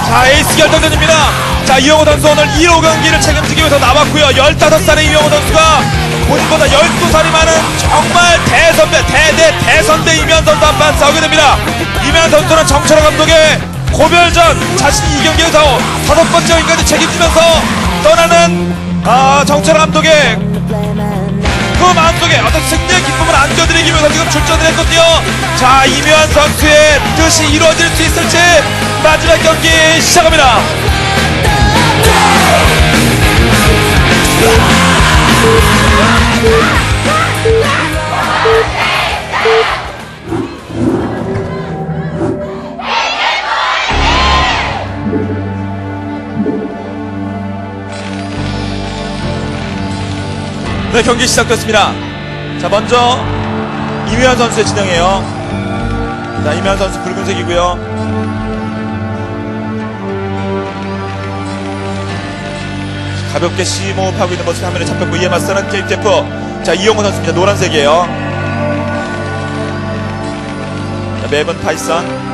자, 에이스 결정전입니다. 자, 이영호 선수 오늘 1호 경기를 책임지기 위해서 나왔고요. 15살의 이영호 선수가 본인보다 12살이 많은 정말 대선배, 대선배 이면 선수 한판 싸우게 됩니다. 이면 선수는 정철호 감독의 고별전 자신이 이 경기에서 5번째 경기까지 책임지면서 떠나는 정철호 감독의 그 마음속에 어떤 승리의 기쁨을 안겨드리기 위해서 지금 출전을 했거든요. 자, 이면 선수의 뜻이 이루어질 수 있을지 마지막 경기 시작합니다. 네, 경기 시작됐습니다. 자, 먼저 이면 선수의 진영이에요. 자, 이면 선수 붉은색이고요. 가볍게 심호흡하고 있는 모습이 화면에 잡혔고, 이에 맞서는 KTF. 자, 이영호 선수입니다. 노란색이에요. 자, 맵은 파이썬.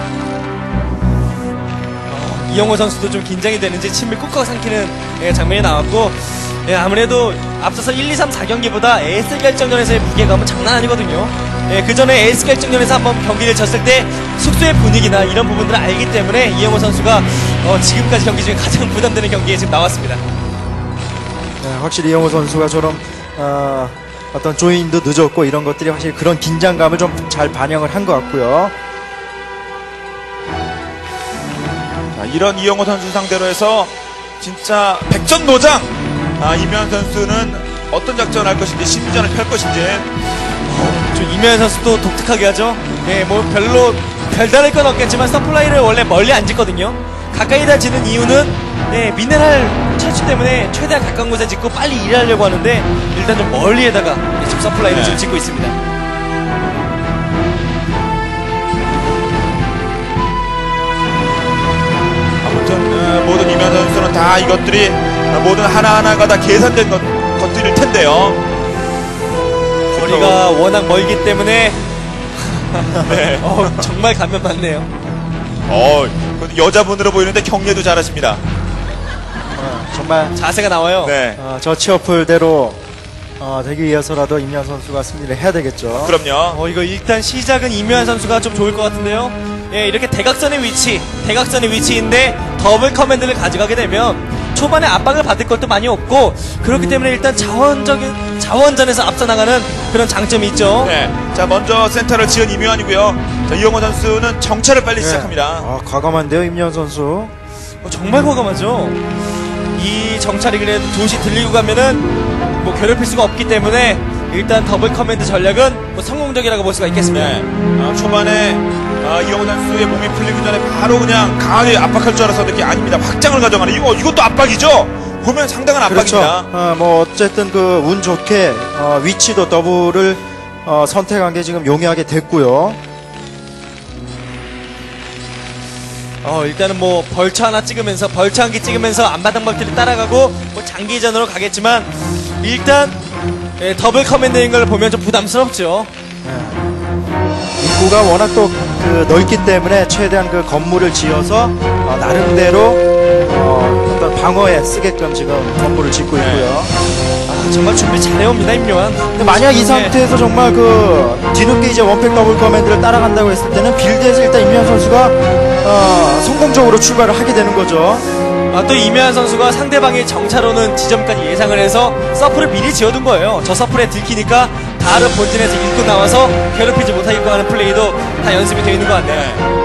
이영호 선수도 좀 긴장이 되는지 침을 꾹꾹 삼키는 장면이 나왔고, 아무래도 앞서서 1, 2, 3, 4경기보다 에이스 결정전에서의 무게감은 장난 아니거든요. 그 전에 에이스 결정전에서 한번 경기를 졌을 때 숙소의 분위기나 이런 부분들을 알기 때문에 이영호 선수가 지금까지 경기 중에 가장 부담되는 경기에 지금 나왔습니다. 네, 확실히 이영호 선수가 저런 어떤 조인도 늦었고 이런 것들이 확실히 그런 긴장감을 좀 잘 반영을 한 것 같고요. 자, 이런 이영호 선수 상대로 해서 진짜 백전노장. 이면 선수는 어떤 작전을 할 것인지, 심리전을 펼 것인지. 좀 이면 선수도 독특하게 하죠. 뭐 별로 별다를 건 없겠지만 서플라이를 원래 멀리 안 짓거든요. 가까이다 짓는 이유는 미네랄 채취 때문에 최대한 가까운 곳에 짓고 빨리 일하려고 하는데 일단 좀 멀리에다가 지금 서플라이를 지금 짓고 있습니다. 아무튼 모든 이면 선수는 다 이것들이 모든 하나하나가 다 계산된 것들일 텐데요. 거리가 워낙 멀기 때문에 네. 정말 감면 많네요. 여자분으로 보이는데 경례도 잘하십니다. 정말 자세가 나와요. 네. 저 치어풀대로 되기 위해서라도 임현 선수가 승리를 해야 되겠죠. 그럼요. 이거 일단 시작은 임요한 선수가 좀 좋을 것 같은데요. 이렇게 대각선의 위치인데 더블 커맨드를 가져가게 되면 초반에 압박을 받을 것도 많이 없고, 그렇기 때문에 일단 자원전에서 앞서 나가는 그런 장점이 있죠. 네. 자, 먼저 센터를 지은 이묘한이고요. 자, 이영호 선수는 정찰을 빨리 시작합니다. 과감한데요, 임현 선수. 정말 과감하죠. 이 정찰이 그래도 도시 들리고 가면은 뭐 괴롭힐 수가 없기 때문에 일단 더블 커맨드 전략은 뭐 성공적이라고 볼 수가 있겠습니다. 네. 초반에 이영호 선수의 몸이 풀리기 전에 바로 그냥 강하게 압박할 줄 알았었는데 아닙니다. 확장을 가져가는 이것도 압박이죠. 보면 상당한 압박입니다. 그렇죠. 뭐 어쨌든 그 운 좋게 위치도 더블을 선택한 게 지금 용이하게 됐고요. 일단은 뭐 벌처 하나 찍으면서 벌처 한 개 찍으면서 앞마당 멀티를 따라가고 뭐 장기전으로 가겠지만 일단 더블 커맨드인 걸 보면 좀 부담스럽죠. 입구가 워낙 또 넓기 때문에 최대한 그 건물을 지어서 나름대로 어떤 방어에 쓰게끔 지금 건물을 짓고 있고요. 정말 준비 잘해옵니다, 임요한. 근데 만약 이 상태에서 정말 뒤늦게 이제 원팩 더블 커맨드를 따라간다고 했을 때는 빌드에서 일단 임요한 선수가 성공적으로 출발을 하게 되는 거죠. 또 이면 선수가 상대방의 정찰오는 지점까지 예상을 해서 서플을 미리 지어둔 거예요. 저 서플에 들키니까 다른 본진에서 일꾼 나와서 괴롭히지 못하게끔 하는 플레이도 다 연습이 되어 있는 것 같네요.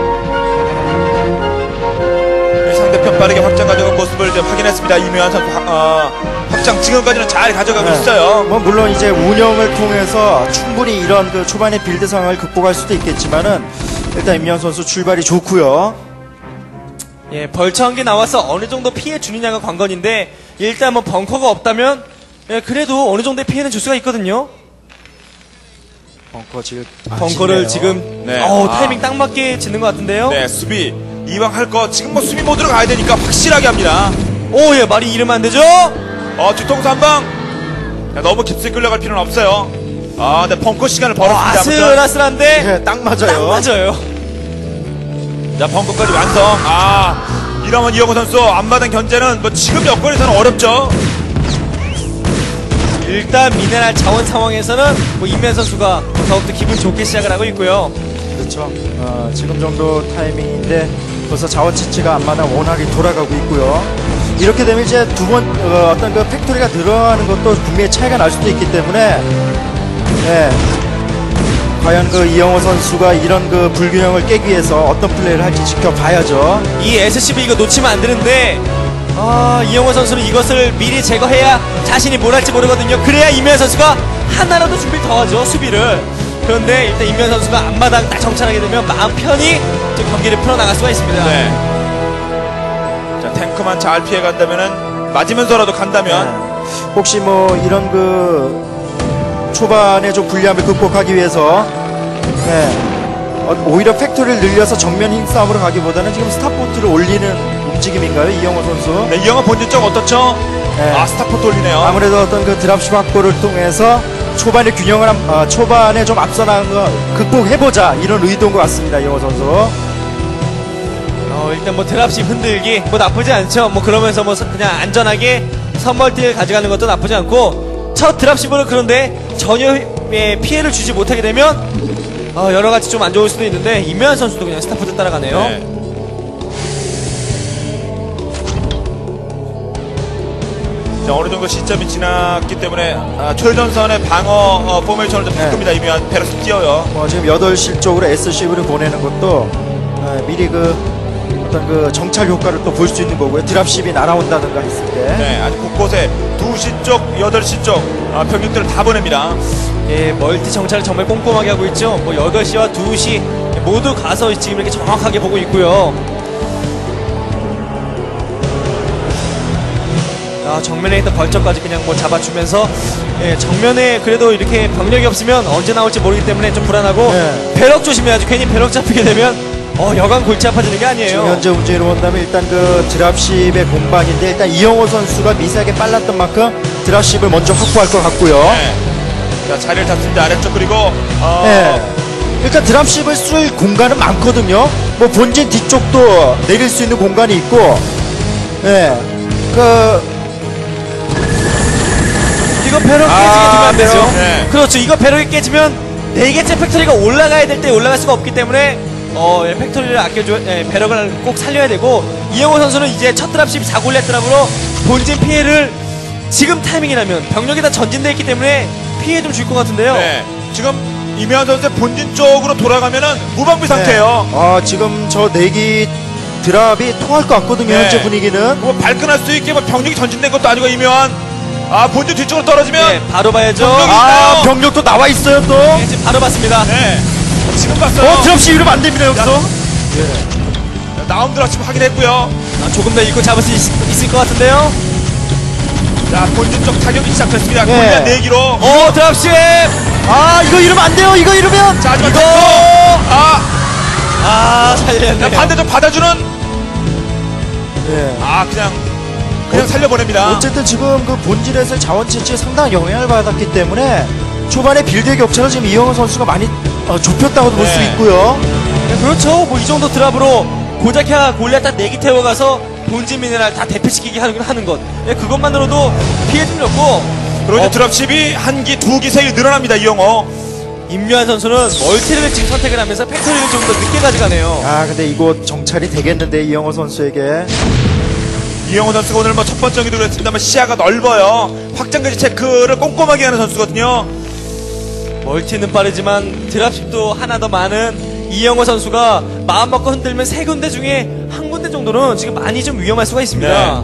상대편 빠르게 확장 가져간 모습을 이제 확인했습니다. 이묘한 선수 확장 지금까지는 잘 가져가고 있어요. 뭐 물론 이제 운영을 통해서 충분히 이런 초반의 빌드 상황을 극복할 수도 있겠지만은 일단 임현 선수 출발이 좋고요. 벌처 한 개 나와서 어느 정도 피해 주느냐가 관건인데 일단 뭐 벙커가 없다면 그래도 어느 정도의 피해는 줄 수가 있거든요. 벙커를 지금 타이밍 딱 맞게 짓는 것 같은데요. 네, 수비 이왕 할 거 지금 뭐 수비 모드로 가야 되니까 확실하게 합니다. 말이 이러면 안 되죠? 뒤통수 한 방. 너무 깊이 끌려갈 필요는 없어요. 네, 벙커 시간을 벌었습니다. 아슬아슬한데 딱 맞아요. 딱 맞아요. 자, 벙커까지 완성. 이러면 이영호 선수 앞마당 견제는 뭐 지금 여건에서는 어렵죠. 일단 미네랄 자원 상황에서는 뭐 임현 선수가 더욱더 기분 좋게 시작을 하고 있고요. 그렇죠. 지금 정도 타이밍인데 벌써 자원 채취가 앞마당 원활하게 돌아가고 있고요. 이렇게 되면 이제 어떤 그 팩토리가 들어가는 것도 분명히 차이가 날 수도 있기 때문에, 예. 과연 그 이영호 선수가 이런 그 불균형을 깨기 위해서 어떤 플레이를 할지 지켜봐야죠. 이 SCB 이거 놓치면 안 되는데, 이영호 선수는 이것을 미리 제거해야 자신이 뭘 할지 모르거든요. 그래야 임현 선수가 하나라도 준비를 더 하죠, 수비를. 그런데 일단 임현 선수가 앞마당 딱 정찰하게 되면 마음 편히 좀 경기를 풀어나갈 수가 있습니다. 네. 자, 탱크만 잘 피해간다면은, 맞으면서라도 간다면. 혹시 뭐 이런 그 초반에 좀 불리함을 극복하기 위해서, 오히려 팩토리를 늘려서 정면 힘싸움으로 가기보다는 지금 스타포트를 올리는 움직임인가요, 이영호 선수? 네, 이영호 본질적 어떻죠? 네. 아, 스타포트 올리네요. 아무래도 어떤 그 드랍십 확보를 통해서 초반에 초반에 좀 앞서 나간 거 극복해보자, 이런 의도인 것 같습니다, 이영호 선수. 일단 뭐 드랍십 흔들기 뭐 나쁘지 않죠. 뭐 그러면서 뭐 그냥 안전하게 선멀티를 가져가는 것도 나쁘지 않고, 첫 드랍십으로 그런데 전혀 피해를 주지 못하게 되면 여러 가지 좀 안 좋을 수도 있는데, 임현 선수도 그냥 스타포트 따라가네요. 네. 자, 어느 정도 시점이 지났기 때문에 최전선의 방어 포메이션을 좀 바꿉니다. 이면 페러스 뛰어요. 지금 8시 쪽으로 SCV를 보내는 것도 미리 그 어떤 그 정찰 효과를 또 볼 수 있는 거고요. 드랍십이 날아온다든가 했을 때. 네, 아주 곳곳에 2시 쪽, 8시 쪽 병력들을 다 보냅니다. 예, 멀티 정찰을 정말 꼼꼼하게 하고 있죠. 뭐 8시와 2시 모두 가서 지금 이렇게 정확하게 보고 있고요. 정면에 있던 벌처까지 그냥 뭐 잡아주면서, 정면에 그래도 이렇게 병력이 없으면 언제 나올지 모르기 때문에 좀 불안하고, 배럭 조심해야지. 괜히 배럭 잡히게 되면 여간 골치 아파지는 게 아니에요. 지금 현재 문제로 본다면 일단 그 드랍십의 공방인데, 일단 이영호 선수가 미세하게 빨랐던 만큼 드랍십을 먼저 확보할 것 같고요. 네. 자, 자리를 잡습니다. 아래쪽. 그리고 일단 드랍십을 쓸 공간은 많거든요. 뭐 본진 뒤쪽도 내릴 수 있는 공간이 있고, 이거 배럭 깨지게 되면 안 되죠. 배럭, 네. 그렇죠. 이거 배럭이 깨지면 4개째 팩토리가 올라가야 될 때 올라갈 수가 없기 때문에 팩토리를 배럭을 꼭 살려야 되고, 이영호 선수는 이제 첫 드랍십이 4골렛 드랍으로 본진 피해를, 지금 타이밍이라면 병력이 다 전진되어 있기 때문에 피해 좀 줄 것 같은데요. 네. 지금 이면 선수의 본진 쪽으로 돌아가면은 무방비 상태예요. 지금 저 내기 드랍이 통할 것 같거든요. 네. 현재 분위기는. 뭐 발끈할 수 있게 뭐 병력이 전진된 것도 아니고, 이면 본진 뒤쪽으로 떨어지면 네, 바로 봐야죠. 병력이 있나요? 병력도 나와 있어요 또. 네, 지금 바로 봤습니다. 네. 지금 봤어요. 드랍십 이러면 안 됩니다 여기서. 나온 드랍 지금 확인했고요. 조금 더 읽고 잡을 수 있을 것 같은데요. 자, 본진 쪽 타격이 시작됐습니다. 네. 골리앗 4기로. 드랍십. 이거 이러면 안 돼요. 이거 이러면. 자, 하지만 이거! 탱크! 살렸네요. 반대쪽 받아주는. 그냥 살려보냅니다. 어쨌든 지금 그 본질에서 자원 채취에 상당한 영향을 받았기 때문에 초반에 빌드의 격차를 지금 이영호 선수가 많이 좁혔다고도 볼 수 네. 있고요. 네, 그렇죠. 뭐 이 정도 드랍으로 고작해야 골리앗 딱 4기 태워가서 본진 미네랄 다 대피시키게 하는 것. 근것만으로도 피해 좀 줬고. 그리고 이제 드랍십이 1기, 2기, 3기 늘어납니다, 이영호. 임요한 선수는 멀티를 지금 선택을 하면서 팩토리를 좀 더 늦게 가져가네요. 근데 이곳 정찰이 되겠는데 이영호 선수에게. 이영호 선수가 오늘 뭐 첫 번째 경기도 그랬습니다만 시야가 넓어요. 확장까지 체크를 꼼꼼하게 하는 선수거든요. 멀티는 빠르지만 드랍십도 하나 더 많은 이영호 선수가 마음 먹고 흔들면 3군데 중에 1군데 정도는 지금 많이 좀 위험할 수가 있습니다.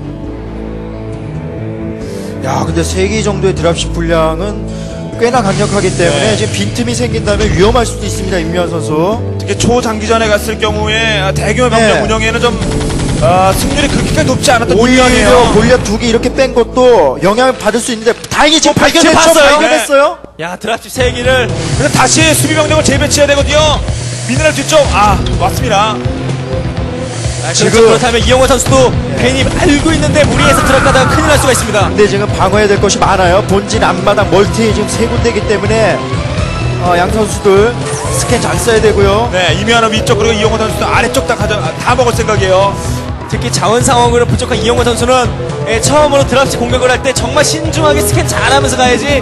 근데 3기 정도의 드랍십 분량은 꽤나 강력하기 때문에 지금 빈틈이 생긴다면 위험할 수도 있습니다, 임요한 선수. 특히 초장기전에 갔을 경우에 대규모 병력 운영에는 좀 승률이 그렇게까지 높지 않았던 오히려 분량이에요. 골리앗 2기 이렇게 뺀 것도 영향을 받을 수 있는데 다행히 지금 발견했어요. 야, 드랍십 3기를. 그래서 다시 수비 병력을 재배치해야 되거든요. 미네랄 뒤쪽 왔습니다. 지금 그렇다면 이영호 선수도 괜히 알고 있는데 무리해서 들어가다가 큰일 날 수가 있습니다. 근데 지금 방어해야 될 것이 많아요. 본진 앞마당 멀티 지금 3군데이기 때문에 양 선수들 스캔 잘 써야 되고요. 네, 이면은 위쪽 그리고 이영호 선수도 아래쪽 다 먹을 생각이에요. 특히 자원 상황으로 부족한 이영호 선수는 처음으로 드랍시 공격을 할 때 정말 신중하게 스캔 잘하면서 가야지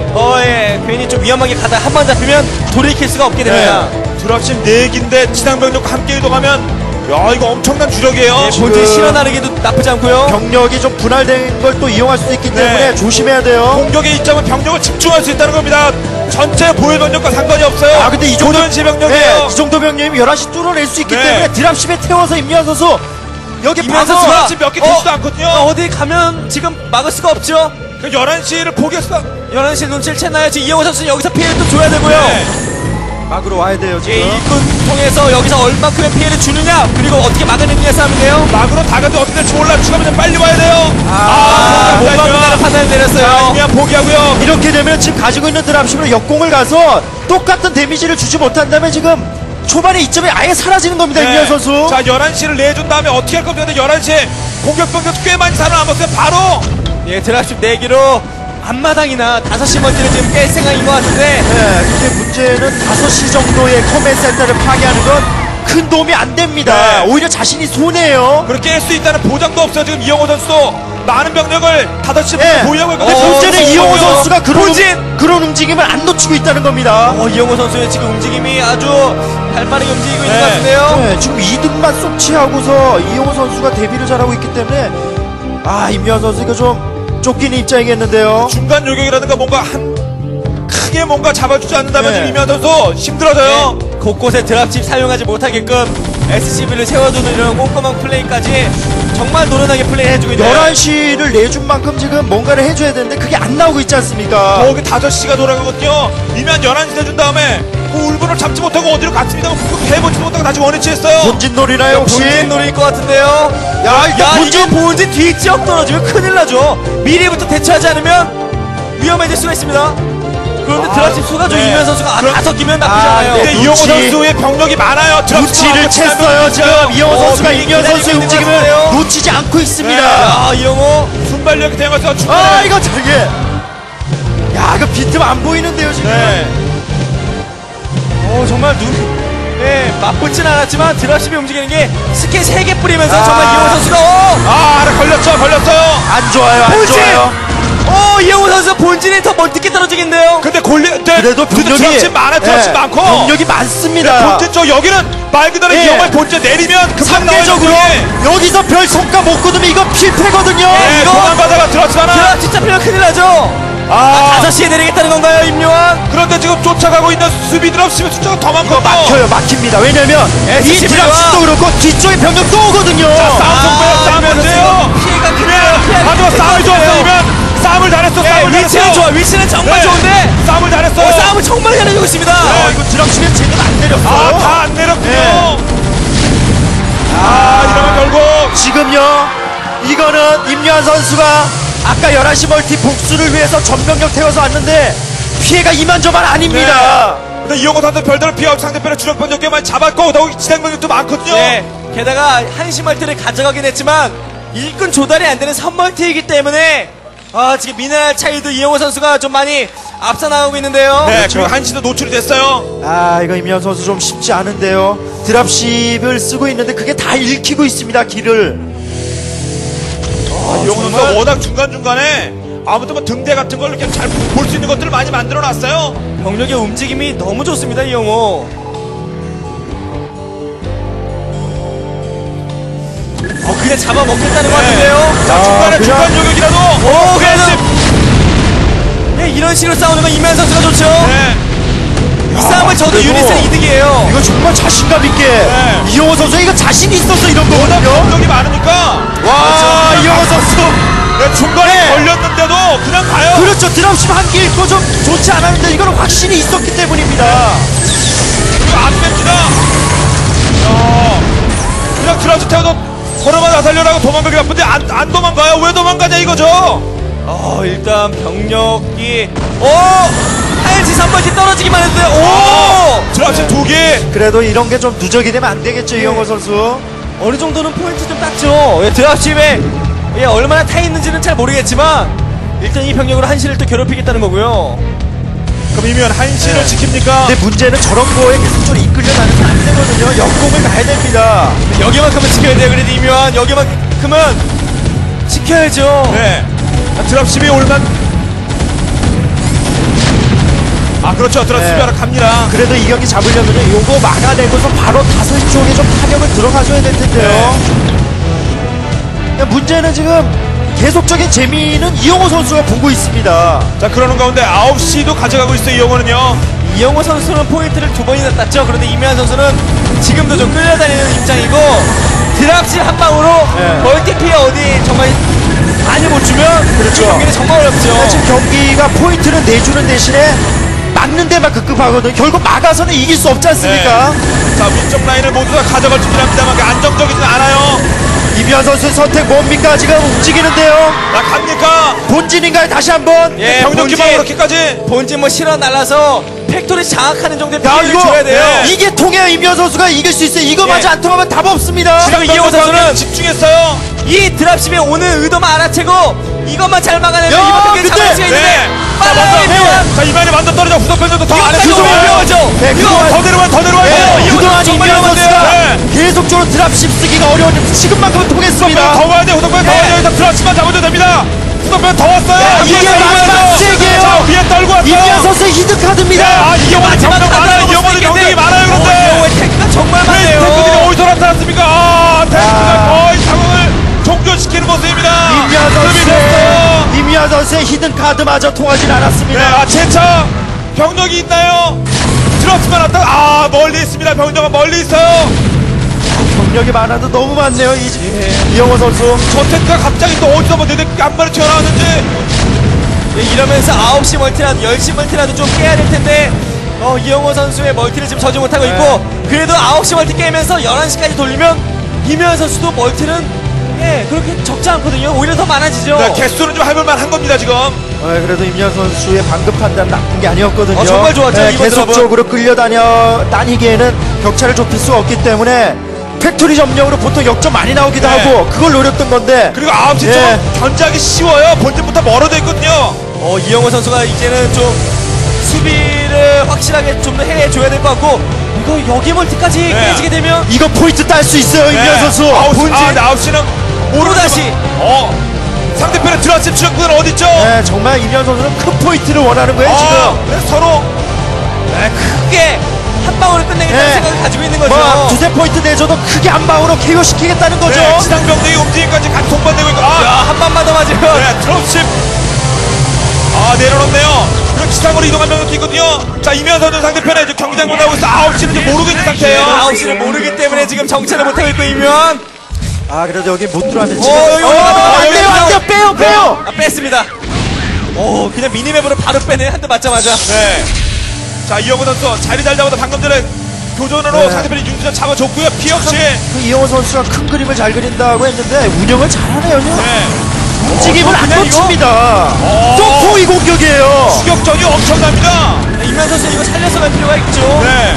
괜히 좀 위험하게 가다 한 번 잡히면 돌이킬 수가 없게 됩니다. 드랍십 4기인데 지상병력과 함께 이동하면 야 이거 엄청난 주력이에요. 본진 실어 나르기도 나쁘지 않고요. 병력이 좀 분할된 걸 또 이용할 수도 있기 때문에 네. 조심해야 돼요. 공격의 이점은 병력을 집중할 수 있다는 겁니다. 전체 보유 병력과 상관이 없어요. 아 근데 이 정도 조전시 병력이에요. 네, 이 정도 병력이면 11시 뚫어낼 수 있기 네. 때문에 드랍십에 태워서 임현 선수 여기 임현 봐서 선수가 지금 몇개 되지도 않거든요. 어디 가면 지금 막을 수가 없죠. 그 11시를 포기했어. 11시 눈치를 챘나요? 지금 이영호 선수는 여기서 피해를 또 줘야 되고요. 네. 막으로 와야 돼요 지금. 일꾼 통해서 여기서 얼만큼의 피해를 주느냐, 그리고 어떻게 막아내느냐 싸움인데요. 막으로 다가도 어떻게 될지 몰라. 추가면 빨리 와야 돼요. 못 못 막는다는 판단을 내렸어요. 이면 포기하고요. 이렇게 되면 지금 가지고 있는 드랍십으로 역공을 가서 똑같은 데미지를 주지 못한다면 지금 초반에 이점이 아예 사라지는 겁니다. 네. 임현 선수. 자 11시를 내준 다음에 어떻게 할 겁니까? 11시에 공격 병력 꽤 많이 살아남았어요. 바로 드랍십 4기로 앞마당이나 5시 먼지를 지금 깰 생각인 것 같은데, 네, 근데 문제는 5시 정도의 커맨 센터를 파괴하는 건 큰 도움이 안 됩니다. 네. 오히려 자신이 손해예요. 그렇게 깰 수 있다는 보장도 없어요. 지금 이영호 선수도 많은 병력을 5시 네. 보유하고 있거든요. 근데 문제는 이영호 선수가 본진! 그런 움직임을 안 놓치고 있다는 겁니다. 이영호 선수의 지금 움직임이 아주 발빠르게 움직이고 있는 네. 것 같은데요. 네, 지금 2등만 쏙 취하고서 이영호 선수가 데뷔를 잘하고 있기 때문에 임현 선수 이거 좀 쫓기는 입장이겠는데요. 중간 요격이라든가 뭔가 크게 뭔가 잡아주지 않는다면 네. 지금 이면 선수 힘들어져요. 곳곳에 드랍십 사용하지 못하게끔 SCV를 세워두는 이런 꼼꼼한 플레이까지 정말 노련하게 플레이해주고 있네요. 11시를 내준 만큼 지금 뭔가를 해줘야 되는데 그게 안 나오고 있지 않습니까? 거기 5시가 돌아가거든요. 이면 11시 내준 다음에 그 울분을 잡지 못하고 어디로 갔습니다. 해보지 못하고 다시 원위치했어요. 본진놀이나요 혹시? 본진 노릴 것 같은데요. 야, 일단 이거 본진 뒷지역 떨어지면 큰일 나죠. 미리부터 대처하지 않으면 위험해질 수가 있습니다. 그런데 드랍십 수가 좀 네. 이면 선수가 그럼- 5기면 나쁘지 않아요. 네. 근데 이영호 눈치. 선수의 병력이 많아요. 눈치를 챘어요 지금 이영호 선수가 미리 임현 선수의 기다리고 있는 것 움직임을 같은데요. 놓치지 않고 있습니다. 야, 이영호. 순발력이 대응해서 중간에 이거 저게 이거 비틈 안 보이는데요 지금. 네. 정말 맛보진 않았지만 드랍십이 움직이는 게 스킬 3개 뿌리면서 정말 이영호 선수가 걸렸어요. 안 좋아요 안 본진! 좋아요. 이영호 선수 본진이 더 멀티게 떨어지겠는데요. 근데 그래도 병력이 드랍십 많아요. 드랍십 네, 많고 병력이 많습니다. 본진 쪽 여기는 말 그대로 네. 이영호의 본진 내리면 금방 나와요. 상대적으로 여기서 별 성과 못 거두면 이거 필패거든요. 네, 이거- 도망가다가 드랍십 하나. 드랍십 잡히면 큰일 나죠. 5시에 내리겠다는 건가요, 임요한? 그런데 지금 쫓아가고 있는 수비 드랍십의 숫자가 더 많거든요. 막힙니다. 왜냐면 이 SCV 와. 드랍십도 그렇고 뒤쪽에 병력 또 오거든요. 싸움 문제요. 피해가 하지만 싸움이 좋았으면 싸움을 잘했어. 싸움을 위치는 잘했어. 좋아, 위치는 정말 네. 좋은데 싸움을 잘했어. 싸움을 정말 잘해주고 있습니다. 이거 드랍십에 제대로 안 내렸어요. 다 안 내렸군요. 네. 이러면 결국 지금요 이거는 임요한 선수가 아까 11시 멀티 복수를 위해서 전병력 태워서 왔는데 피해가 이만저만 아닙니다. 근데 이영호 선수 별다른 피해 없이 상대편의 주력 병력 꽤 많이 잡았고 더욱이 진행 병력도 많거든요. 게다가 한시 멀티를 가져가긴 했지만 일꾼 조달이 안 되는 선멀티이기 때문에 지금 미네랄 차이도 이영호 선수가 좀 많이 앞서 나가고 있는데요. 네, 그리고 한시도 노출이 됐어요. 이거 임요한 선수 좀 쉽지 않은데요. 드랍십을 쓰고 있는데 그게 다 읽히고 있습니다. 길을. 이영호 선수가 워낙 중간중간에 아무튼 뭐 등대 같은 걸 이렇게 잘 볼 수 있는 것들을 많이 만들어 놨어요. 병력의 움직임이 너무 좋습니다, 이영호. 그냥 잡아먹겠다는 것 같은데요. 자, 중간에 그냥- 중간 요격이라도. 그래도 이런 식으로 싸우는 건 이면 선수가 좋죠. 네. 이 싸움을 저도 그래도 유닛은 이득이에요. 이거 정말 자신감 있게 이영호 선수 이거 자신이 있어서 이런 워낙 거거든요. 병력이 많으니까. 와 이영호 선수 중간에 걸렸는데도 그냥 가요. 그렇죠. 드랍십 한 개 읽고 좀 좋지 않았는데 이건 확신이 있었기 때문입니다. 그리고 안 뺍니다. 그냥 드랍스 태워도 걸어만 나살려라고 도망가기 바쁜데 안 도망가요. 왜 도망가냐 이거죠. 일단 병력이 하얀지 3번지 떨어지기만 했는데 드랍스 2개. 그래도 이런 게 좀 누적이 되면 안 되겠죠 이영호 선수. 어느 정도는 포인트 좀 땄죠. 드랍십에 얼마나 타 있는지는 잘 모르겠지만 일단 이 병력으로 한시를 또 괴롭히겠다는 거고요. 그럼 이면 한시를 네. 지킵니까? 근데 문제는 저런 거에 계속 좀 이끌려 다니면 안 되거든요. 역공을 가야 됩니다. 여기만큼은 지켜야 돼요. 그래도 이묘한 여기만큼은 지켜야죠. 네. 드랍십이 올만. 그렇죠. 드랍십이 네. 하나 갑니다. 그래도 이 경기 잡으려면 요거 막아내고서 바로 5시 쪽에 좀 타격을 들어가줘야 될 텐데요. 그러니까 문제는 지금 계속적인 재미는 이영호 선수가 보고 있습니다. 자, 그러는 가운데 9시도 가져가고 있어요, 이영호는요. 이영호 선수는 포인트를 2번이나 땄죠. 그런데 이묘한 선수는 지금도 좀 끌려다니는 입장이고 드랍십 한 방으로 네. 멀티피에 어디 정말 많이 못 주면 그렇죠. 이 경기는 정말 어렵죠. 지금 경기가 포인트를 내주는 대신에 막는 데만 급급하거든요. 결국 막아서는 이길 수 없지 않습니까? 자, 위쪽 라인을 모두 다 가져갈 준비를 합니다만 안정적이진 않아요. 이비안 선수의 선택 뭡니까? 지금 움직이는데요. 나 갑니까? 본진인가요? 다시 한번. 예, 병력 기반 그렇게까지. 본진 뭐 실어 날라서 팩토리 장악하는 정도의 야, 피해를 이거 줘야 돼요. 네. 이게 통해요. 이비안 선수가 이길 수 있어요. 이거마저 예. 안 통하면 답 없습니다. 지금 이영호 선수는 집중했어요. 이 드랍십에 오는 의도만 알아채고 이것만 잘 막아내면 야, 이번 경기에 근데- 잡을 수가 있는데 네. 빨라요 이묘한. 자, 이번에 완전 떨어져 후속편전도 더 안에 이거 들어와요. 위험하죠. 네, 이거 그동안- 더 내려와, 더 내려와요. 네, 이거 그동안 정말 이비안 선수가 위험한데요. 계속적으로 드랍십 쓰기가 어려웠는데 지금만큼은 통했습니다. 더 가야 돼, 후속편 더 네. 가야 돼. 여기서 드랍십만 잡아도 됩니다. 후속편 더 왔어요. 이게 마지막 세기예요. 자, 위에 떨고 왔어요. 이비안 선수의 히든카드입니다. 이영호는 병력 많아요. 이영호는 병력이 많아요. 그런데 이영호의 탱크가 정말 왜 많네요. 탱크들이 어디서 나타났습니까? 탱크가 거의 상황을 종료시키는 모습입니다. 이미아 수비 됐어요. 선수의 이미아 선수의 히든카드마저 통하진 네, 않았습니다. 제차 병력이 있나요? 들었으면 왔다. 멀리 있습니다. 병력은 멀리 있어요. 경력이 많아도 너무 많네요. 이영호 선수. 저 탱크가 갑자기 또 어디서 뭐 내내 한 마리 튀어나왔는지. 예, 이러면서 9시 멀티라도 10시 멀티라도 좀 깨야 될 텐데 이영호 선수의 멀티를 지금 저지 못하고 있고 그래도 9시 멀티 깨면서 11시까지 돌리면 이묘한 선수도 멀티는 그렇게 적지 않거든요. 오히려 더 많아지죠. 네, 개수는 좀 해볼만 한 겁니다 지금. 그래도 임현 선수의 방금 판단 나쁜 게 아니었거든요. 정말 좋았죠, 이번 계속적으로 다니기에는 격차를 좁힐 수 없기 때문에 팩토리 점령으로 보통 역전 많이 나오기도 네. 하고 그걸 노렸던 건데 그리고 9시 예. 좀 견제하기 쉬워요. 본진부터 멀어져 있거든요. 이영호 선수가 이제는 좀 수비를 확실하게 좀 더 해줘야 될 것 같고 이거 여기 멀티까지 네. 깨지게 되면 이거 포인트 딸 수 있어요. 임현 선수. 본진 9시는 또다시. 상대편의 드라십 주력군은 어딨죠? 네, 정말 임현 선수는 큰 포인트를 원하는 거예요 지금. 네, 서로 크게 한 방울을 끝내겠다는 네. 생각을 가지고 있는 거죠. 뭐 두세 포인트 내줘도 크게 한 방으로 KO 시키겠다는 거죠. 네, 지상병력의 움직임까지 같이 동반되고 있고 한 방만 더 맞으면 네, 드롭십 내려놓네요. 그리고 지상으로 이동한 병력이 있거든요. 자, 이면 선수 상대편에 이제 경기장으로 나오고 있어. 9시는 이제 모르고 있는 상태예요. 9시를 모르기 때문에 지금 정체를 못하고 있고 이면 그래도 여기 못 들어왔는데 지금. 여기 올라가면 안 돼요, 안 돼요, 빼요, 빼요. 뺐습니다. 그냥 미니맵으로 바로 빼네. 한 대 맞자마자. 네. 자, 이영호 선수 자리 잘 잡아서 방금 전에 교전으로 네. 상대편이 윤주전 잡아줬고요. 피 없이. 그 이영호 선수가 큰 그림을 잘 그린다고 했는데 운영을 잘하네요. 네. 움직임을 안 그냥 이거? 놓칩니다. 또 포위 공격이에요. 추격전이 엄청납니다. 이면 선수 이거 살려서 갈 필요가 있죠. 네.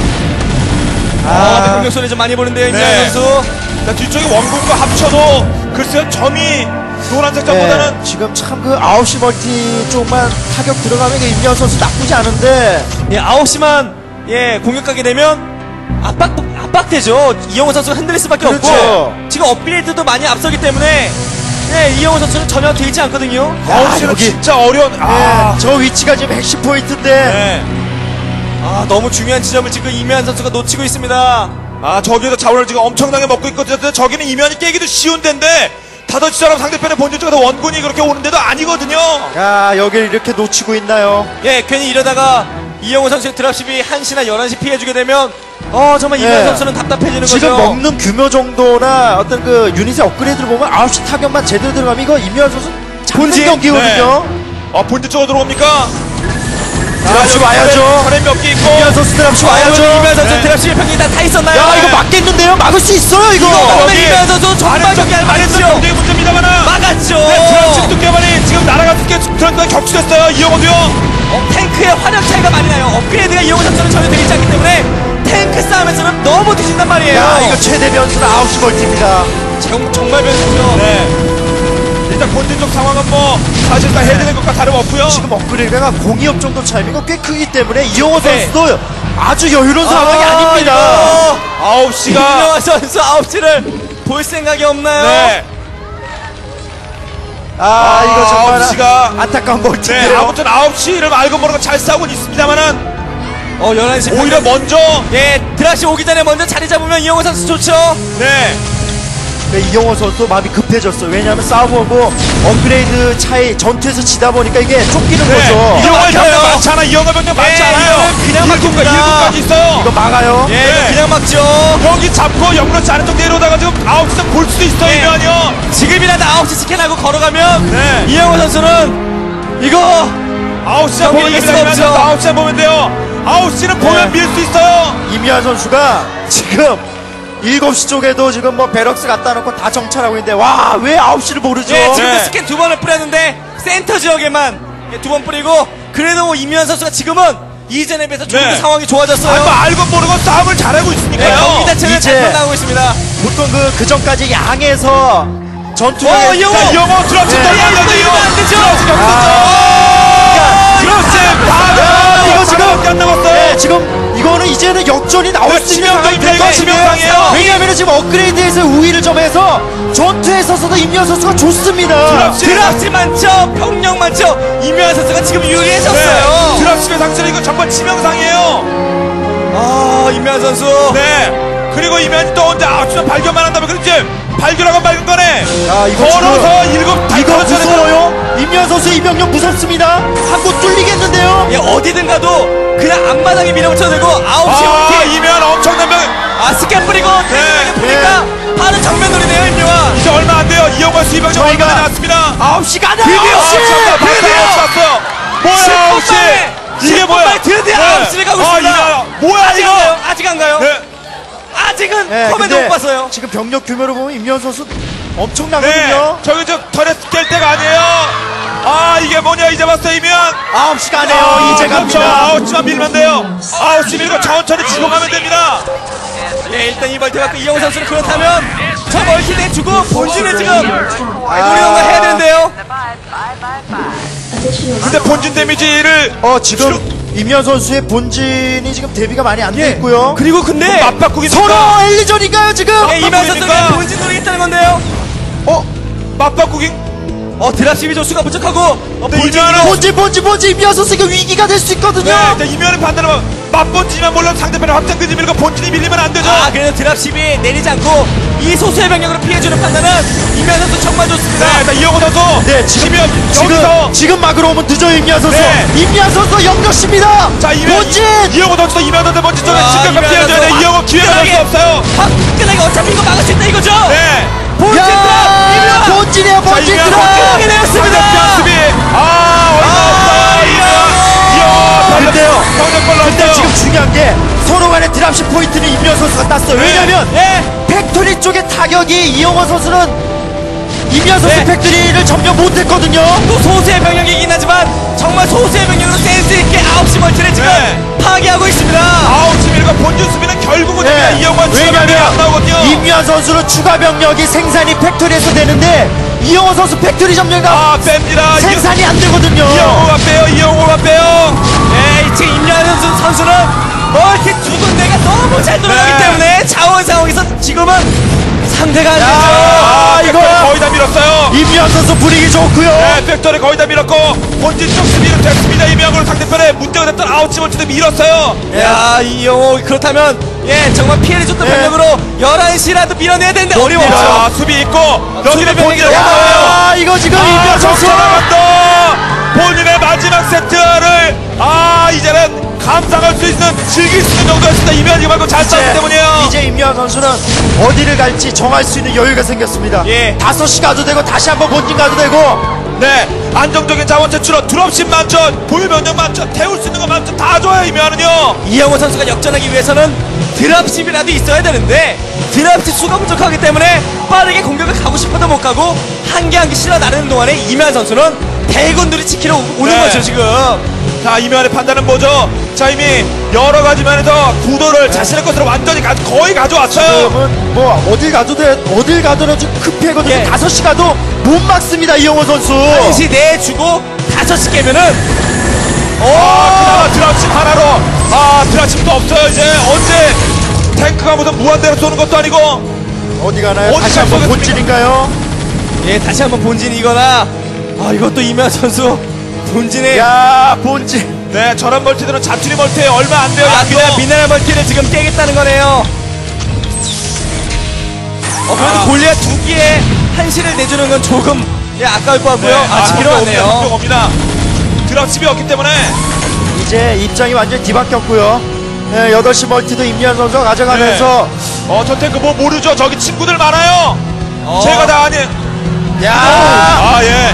근데 공격 소리 좀 많이 보는데요, 임현 네. 선수. 자, 뒤쪽에 원군과 합쳐도 글쎄요, 점이 노란색 점보다는 지금 참 그 9시 멀티 쪽만 타격 들어가면 그 임현 선수 나쁘지 않은데 9시만 공격하게 되면 압박되죠. 이영호 선수가 흔들릴 수밖에 그렇죠. 없고 지금 업그레이드도 많이 앞서기 때문에 이영호 선수는 전혀 되지 않거든요. 9시는 여기. 진짜 어려운. 저 위치가 지금 핵심 포인트인데 네. 너무 중요한 지점을 지금 이면 선수가 놓치고 있습니다. 저기에서 자원을 지금 엄청나게 먹고 있거든요. 저기는 이면이 깨기도 쉬운 데인데 5시처럼 상대편의 본진 쪽에서 원군이 그렇게 오는데도 아니거든요. 여기를 이렇게 놓치고 있나요? 괜히 이러다가 이영호 선수의 드랍십이 1시나 11시 피해주게 되면 정말 이면 네. 선수는 답답해지는 지금 거죠. 먹는 규모 정도나 어떤 그 유닛의 업그레이드를 보면 9시 타격만 제대로 들어가면 이거 임현 선수 잡는 본진? 경기거든요. 본진 쪽으로 들어옵니까? 드랍십 와야죠. 차례 몇개 있고. 임현 선수 드랍십 와야죠. 이면 선수 네. 드랍십의 병력이 다 있었나요? 야 이거 막겠는데요? 막을 수 있어요 이거. 이거 여기 이면 선수 정말 경기 할 아래쪽 만했죠. 경기의 문제입니다만은. 막았죠. 드랍십 두께만이 지금 날아가는 게 드랍과 격추됐어요. 이영호도요. 탱크의 화력 차이가 많이 나요. 업그레이드가 이영호 선수는 전혀 되지 않기 때문에 탱크 싸움에서는 너무 뒤진단 말이에요. 이거 최대 변수는 9시 멀티입니다. 정말 변수죠. 네. 일단 본진 쪽 상황은 뭐 사실상 해야 되는 것과 다름없고요. 지금 업그레이드가 공이업 정도 차이가 꽤 크기 때문에 이영호 네. 선수도 아주 여유로운 상황이 아닙니다. 9시가 임명환 선수 9시를 볼 생각이 없나요? 네. 이거 정말 9시가 안타까운 네, 멀티인데요. 아무튼 9시를 알고 모르고 잘 싸우고 있습니다만은 11시 오히려 먼저 예, 드라시 오기 전에 먼저 자리 잡으면 이영호 선수 좋죠. 네. 네, 이영호 선수 마음이 급해졌어요. 왜냐하면 싸움하고 업그레이드 차이 전투에서 지다 보니까 이게 쫓기는 네. 거죠. 이영화 병력 막혀요. 많잖아. 이영화 병력 많지 예, 않아요. 이거는 그냥 막힙니다. 7까지 있어요. 이거 막아요. 예, 네. 이거 그냥 막죠. 여기 잡고 영로치 아래쪽 내려오다가 지금 9시에 볼 수도 있어요. 네. 이면요. 지금이라도 9시 스캔하고 걸어가면 네. 이영호 선수는 이거 9시에 보면 이길 됩니다. 수가 없죠. 9시에 보면 돼요. 9시는 보면 네. 밀 수 있어요. 이미아 선수가 지금 7시 쪽에도 지금 뭐 베럭스 갖다 놓고 다 정찰하고 있는데 와, 왜 9시를 모르죠? 예, 지금도 네. 스캔 2번을 뿌렸는데 센터 지역에만 2번 뿌리고 그래도 이민환 선수가 지금은 이전에 비해서 조금 더 네. 상황이 좋아졌어요. 알고 모르고 싸움을 잘하고 네, 있으니까요. 경기 자체는 이제- 잘 나가고 있습니다. 보통 그 전까지 양에서 전투를 이영호! 자, 영어 드랍십 네. 떨어졌는데 이거 안 되죠? 드랍십 이거 지금 안 남았어요. 네, 지금 이거는 이제는 역전이 나올 네, 수 있는 치명적인 상황이 될 이거 것이고요. 치명상이에요. 왜냐하면 지금 업그레이드에서 우위를 점해서 전투에 있어서도 임현 선수가 좋습니다. 드랍시 많죠? 병력 많죠? 이민환 선수가 지금 유리해졌어요. 네. 드랍십의 상처는 이거 전부 치명상이에요. 아, 이민환 선수. 네. 그리고 이면이 또 혼자 아웃치면 발견만 한다면 그렇지. 발견하고 밝은 거네. 아, 이거 걸어서 지금 7 이거 무서워요. 임현 선수 이병력 무섭습니다. 한 곳 뚫리겠는데요. 예, 어디든 가도 그냥 앞마당에 밀어붙여들고 9시 아, 어티. 이면 엄청난 병. 스캔 뿌리고 네. 보니까 바로 정면 노리네요, 임명환. 이제 얼마 안 돼요. 이영화 수입병 저희가- 얼마 나왔습니다. 9시 가네요. 드디어! 드디어 왔어요. 뭐야, 9시? 이게 뭐야? 드디어 9시를 가고 있습니다. 뭐야, 아직 안 이거? 가요? 아직 안 가요? 네. 아직은 네, 커맨드 근데 못 봤어요. 지금 병력 규모로 보면 임현 선수 네. 엄청나거든요. 저기 저 털에 깰 때가 아니에요. 아, 이게 뭐냐, 이제 봤어, 이면. 9시 가네요. 이제 그렇죠. 갑니다. 아웃치만 밀면 돼요. 아웃치 밀고 천천히 치고 가면 됩니다. 예, 일단 이 멀티 갖고 이영호 선수는 그렇다면 저 멀티 내주고 본진을 지금 노리는 걸 해야 되는데요. 근데 본진 데미지를 지금 임현 선수의 본진이 지금 대비가 많이 안 돼 예. 있고요. 그리고 근데 맞바꾸기 서로 엘리전인가요 지금? 예, 이만 선수가 보이니까. 본진 노리겠다는 건데요. 맞바꾸기 드랍십이 조수가 부족하고 이면은 본진 임현 선수가 위기가 될 수 있거든요. 네, 이면의 판단은 맞본지만 몰라도 상대편의 확장 끄지 밀고 본진이 밀리면 안 되죠. 그래도 드랍십이 내리지 않고 이 소수의 병력으로 피해주는 판단은 이면 선수 정말 좋습니다. 네, 자, 이영호 선수. 네, 지금 여기서 지금 막으러 오면 늦어요 임현 선수. 네. 임현 선수 역력십니다. 자, 이면 본진. 이영호 선수도 이면 선수 본진 쪽에 아, 직격과 이면 피해줘야 돼. 선수 이영호 기회가 될 수 화끈하게. 없어요. 화끈하게 어차피 이거 막을 수 있다 이거죠. 네. 본진 드랍 이면 본진이에요 자, 본진 이면 드랍. 화끈하게 내었습니다. 수비. 얼마 없어요. 이영호. 근데요. 병력벌로 근데 지금 중요한 게 서로 간의 드랍십 포인트는 임현 선수가 땄어요. 왜냐면 예. 팩토리 쪽의 타격이 이영호 선수는 임현 선수 네. 팩토리를 점령 못했거든요. 또 소수의 병력이긴 하지만 정말 소수의 병력으로 센스 있게 9시 멀티를 지금 네. 파괴하고 있습니다. 아웃치 밀고 본진 수비는 결국은 네. 이영호 추가병이 안 나오거든요. 임현 선수는 추가 병력이 생산이 팩토리에서 되는데 이영호 선수 팩토리 점령이 뺍니다. 생산이 안 되거든요. 이영호가 빼요. 이영호가 빼요. 네, 지금 임현 선수는 멀티 두 군데가 너무 잘 돌아가기 네. 때문에 자원 상황에서 지금은 상대가 안 아, 되죠. 이거 거의 다 밀었어요. 임현 선수 분위기 좋고요. 네, 팩토리 거의 다 밀었고 본진 쪽 수비는 됐습니다. 이명으로 상대편에 문제가 됐던 아웃치 멀티도 밀었어요. 야, 이영호 그렇다면 정말 피해를 줬던 네. 병력으로 11시라도 밀어내야 되는데 어려웠죠. 자, 수비 있고 여기는 수비 본진을 병력이 가요. 이거 지금 임현 선수 본인의 마지막 세트를 이제는 감상할 수 있는 즐길 수 있는 정도였습니다. 이면이 말고 잘 싸웠기 때문이에요. 이제 임현 선수는 어디를 갈지 정할 수 있는 여유가 생겼습니다. 예. 5시 가도 되고 다시 한번 본진 가도 되고. 네, 안정적인 자원 채취로 드롭십 만점, 보유 병력 만점, 태울 수 있는 거 만점 다 줘요. 이면은요. 이영호 선수가 역전하기 위해서는 드랍십이라도 있어야 되는데 드랍십 수가 부족하기 때문에 빠르게 공격을 가고 싶어도 못 가고 한 개 한 개 실어 나르는 동안에 이면 선수는 대군들이 지키러 오는 네. 거죠 지금. 자, 이면의 판단은 뭐죠? 자, 이미 여러 가지 면에서 구도를 자신의 것으로 완전히 거의 가져왔어요. 지금은 뭐 어딜 가도 지금 큰 피해거든요. 예. 5시 가도 못 막습니다 이영호 선수. 1시 내주고 5시 깨면은 그나마 드라칩 하나로 드라칩도 없어요. 이제 언제 탱크가 무슨 무한대로 쏘는 것도 아니고. 어디 가나요? 어디 다시 한번 쏘겠습니까? 본진인가요? 예, 다시 한번 본진이거나 이것도 이면 선수 본진에 야 본진. 네, 저런 멀티들은 자투리 멀티에 얼마 안 돼요. 양도. 그냥 미네랄 멀티를 지금 깨겠다는 거네요. 그래도 골리앗 2기에 1시를 내주는 건 조금 아까울 것 같고요. 지키러 왔네요. 옵니다. 드랍십이 없기 때문에. 이제 입장이 완전히 뒤바뀌었고요. 네, 8시 멀티도 임리한 선수가 가져가면서 저 탱크 뭐 모르죠. 저기 친구들 많아요. 제가 다 아니. 야 예.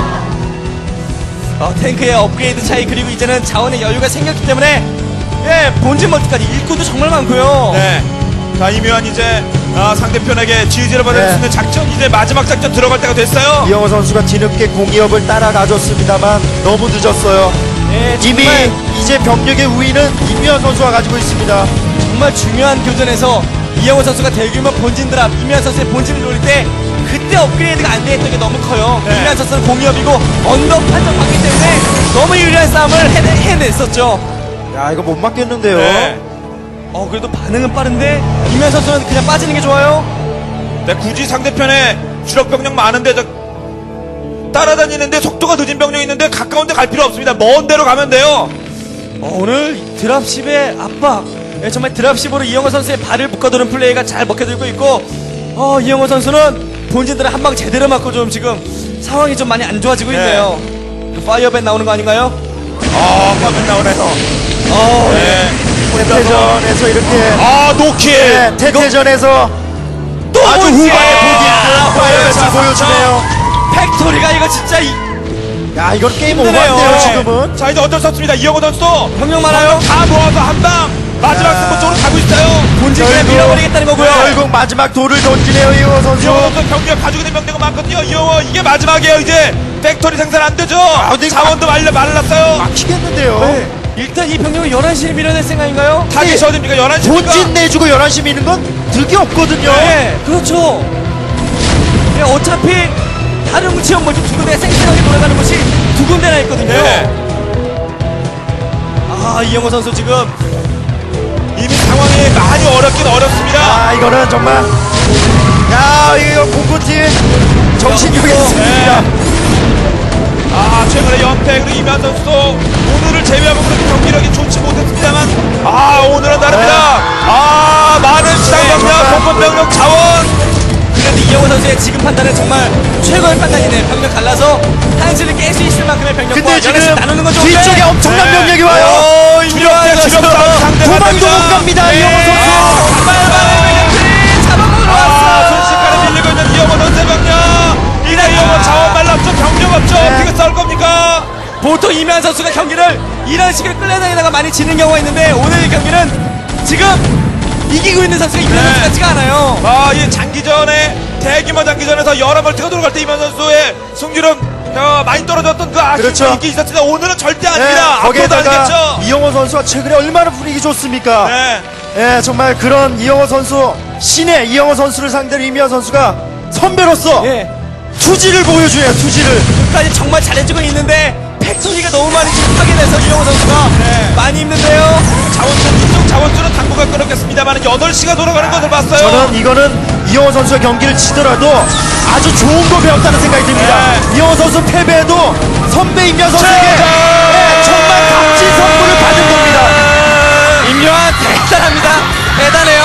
탱크의 업그레이드 차이 그리고 이제는 자원의 여유가 생겼기 때문에 본진 멀티까지 일꾼도 정말 많고요. 네. 자, 이묘한 이제 상대편에게 지휘를 받을 네. 수 있는 작전, 이제 마지막 작전 들어갈 때가 됐어요. 이영호 선수가 뒤늦게 공이업을 따라가줬습니다만 너무 늦었어요. 이미 정말, 이제 병력의 우위는 임미현 선수가 가지고 있습니다. 정말 중요한 교전에서 이영호 선수가 대규모 본진 드랍, 이면 선수의 본진을 노릴 때 그때 업그레이드가 안 됐던 게 너무 커요. 네. 이면 선수는 공이업이고 언덕 판정 받기 때문에 너무 유리한 싸움을 해냈었죠. 야 이거 못 막겠는데요. 네. 그래도 반응은 빠른데 이면 선수는 그냥 빠지는 게 좋아요. 네, 굳이 상대편에 주력 병력 많은데 따라다니는데 속도가 늦은 병력이 있는데 가까운 데 갈 필요 없습니다. 먼 데로 가면 돼요. 오늘 드랍십의 압박, 정말 드랍십으로 이영호 선수의 발을 묶어두는 플레이가 잘 먹혀들고 있고 이영호 선수는 본진들을 한 방 제대로 맞고 좀 지금 상황이 좀 많이 안 좋아지고 있네요. 그 파이어밴 나오는 거 아닌가요? 화면 나오네요. 네. 태태전에서 이렇게 노키! 태태전에서 또 아주 본진! 후반에 파이어를 자, 보여주네요. 팩토리가 이거 진짜 야 이건 게임 힘드네요. 오버인데요 지금은. 자, 이제 어쩔 수 없습니다. 이영호 선수도 병력 많아요. 다 모아서 한 방 마지막 승부 쪽으로 가고 있어요. 본진 그냥 밀어버리겠다는 거고요. 결국 마지막 돌을 던지네요 이영호 선수. 이영호 선수 경기에 가지고 있는 병력은 많거든요. 이영호 이게 마지막이에요. 이제 팩토리 생산 안 되죠. 근데 자원도 말랐어요. 막히겠는데요. 일단 이 병력을 11시에 밀어낼 생각인가요? 타겟이 어딥니까? 11시입니까? 본진 내주고 11시 미는 건 득이 없거든요. 네, 그렇죠. 어차피 다른 지역 멀티 두 군데가 생생하게 돌아가는 곳이 두 군데나 있거든요. 네. 이영호 선수 지금 이미 상황이 많이 어렵긴 어렵습니다. 아 이거는 정말 야 이거 공군팀 정신력이 있습니다. 최근에 연패 그리고 이면 선수도 오늘을 제외하고 그렇게 경기력이 좋지 못했습니다만 오늘은 다릅니다. 많은 시장 병력, 공군 병력 자원. 그래도 이영호 선수의 지금 판단은 정말 최고의 판단이네요. 병력 갈라서 한시를 깰 수 있을 만큼의 병력과 근데 지금 연합씩 나누는 건 좋은데 뒤쪽에 엄청난 네. 병력이 와요. 주력 싸움 상대가 도망도 못 갑니다 이영호 선수. 잡아먹으러 왔어. 순식간에 밀리고 있는 이영호 선수의 병력. 이래 이영호 자원 말랐죠. 병력 없죠. 어떻게 싸울 겁니까? 보통 이면 선수가 경기를 이런 식으로 끌려다니다가 많이 지는 경우가 있는데 오늘 이 경기는 지금 이기고 있는 선수가 이면 선수 같지가 않아요. 이 장기전에 대규모 장기전에서 여러 멀티가 들어갈 때 이면 선수의 승률은 많이 떨어졌던 그 아쉬움이 그렇죠. 있긴 있었지만 오늘은 절대 네, 아닙니다. 앞으로도 거기에다가 아니겠죠. 이영호 선수가 최근에 얼마나 분위기 좋습니까? 네. 예, 정말 그런 이영호 선수 신의 이영호 선수를 상대로 이미현 선수가 선배로서 예. 투지를 보여줘요. 투지를. 끝까지 정말 잘해주고 있는데 팩토리가 너무 많이 집중하게 돼서 이영호 선수가 많이 힘든데요. 이쪽 자원줄은 당분간 끊었겠습니다만 8시가 돌아가는 것을 봤어요. 저는 이거는 이영호 선수가 경기를 치더라도 아주 좋은 거 배웠다는 생각이 듭니다. 네. 이영호 선수 패배도 선배 임현 선수에게 정말 값진 선물을 받은 겁니다. 임요한 대단합니다. 대단해요.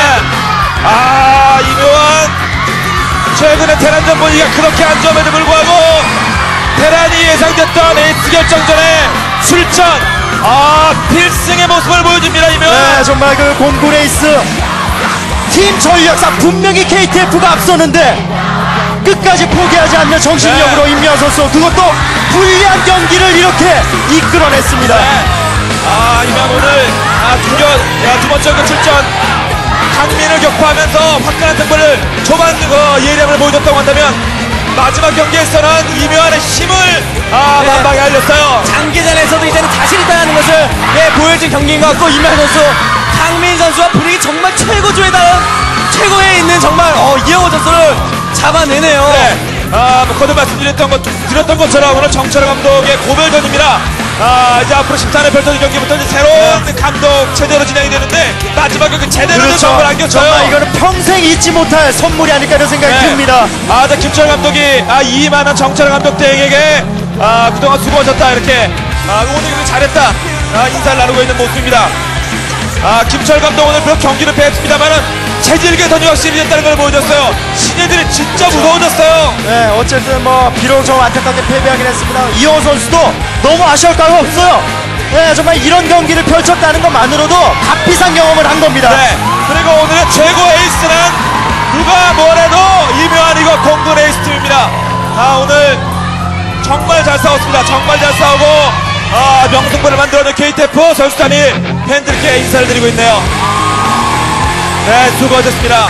이묘한 최근에 테란전 분위기가 그렇게 안 좋음에도 불구하고 테란이 예상됐던 에이스 결정전에 출전 필승의 모습을 보여줍니다. 이묘한. 네, 정말 그 공군 에이스 팀 전력상 분명히 KTF가 앞서는데 끝까지 포기하지 않는 정신력으로 임현 선수 그것도 불리한 경기를 이렇게 이끌어냈습니다. 이묘한 오늘 두 번째 그 출전 강민을 격파하면서 화끈한 승부를 초반 예리함을 보여줬다고 한다면 마지막 경기에서는 이묘한의 힘을 만방에 알렸어요. 장기전에서도 이제는 자신이 있다는 것을 보여준 경기인 것 같고 임현 선수, 강민 선수와 분위기 정말 최고조에 달한 최고에 있는 정말 이영호 선수를 잡아내네요. 네. 뭐 거듭 드렸던 것처럼 오늘 정철 감독의 고별전입니다. 이제 앞으로 14회 별도의 경기부터 이제 새로운 감독 체제로 진행이 되는데 마지막 경기 제대로 된 선물 안겼어요. 정말 이거는 평생 잊지 못할 선물이 아닐까 이런 생각이 듭니다. 자, 김철 감독이 이만한 정철 감독 대행에게 그동안 수고하셨다 이렇게 오늘 잘했다 인사를 나누고 있는 모습입니다. 김철 감독 오늘 그 경기를 패했습니다만은 체질 개선이 확실히 됐다는 걸 보여줬어요. 신예들이 진짜 무서워졌어요. 네, 어쨌든 뭐 비록 좀 안타깝게 패배하긴 했습니다. 이영호 선수도 너무 아쉬울 까가 없어요. 네, 정말 이런 경기를 펼쳤다는 것만으로도 값비싼 경험을 한 겁니다. 네, 그리고 오늘의 최고 에이스는 누가 뭐래도 이묘한이고 공군 에이스 팀입니다. 오늘 정말 잘 싸웠습니다. 정말 잘 싸우고 명승부를 만들어낸 KTF 선수단이 팬들께 인사를 드리고 있네요. 네, 수고하셨습니다.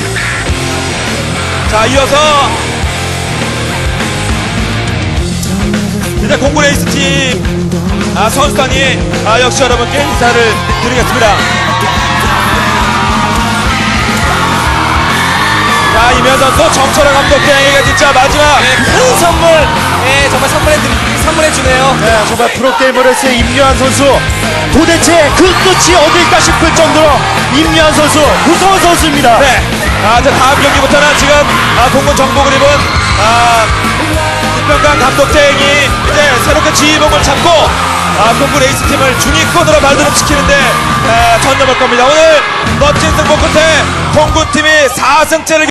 자, 이어서 이제 공군 에이스 팀 선수단이 역시 여러분께 인사를 드리겠습니다. 자, 이면 선수 정철호 감독 대행에게 진짜 마지막 큰 선물, 정말 선물해주네요. 네, 정말 프로게이머로서의 임요한 선수 도대체 그 끝이 어딜까 싶을 정도로 임요한 선수 무서운 선수입니다. 네. 이제 다음 경기부터는 지금 공군 정복을 입은 김병강 감독 대행이 이제 새롭게 지휘봉을 잡고 공군 에이스 팀을 중위권으로 발돋움시키는데 전념할 겁니다. 오늘 멋진 승부 끝에 공군팀이 4승째를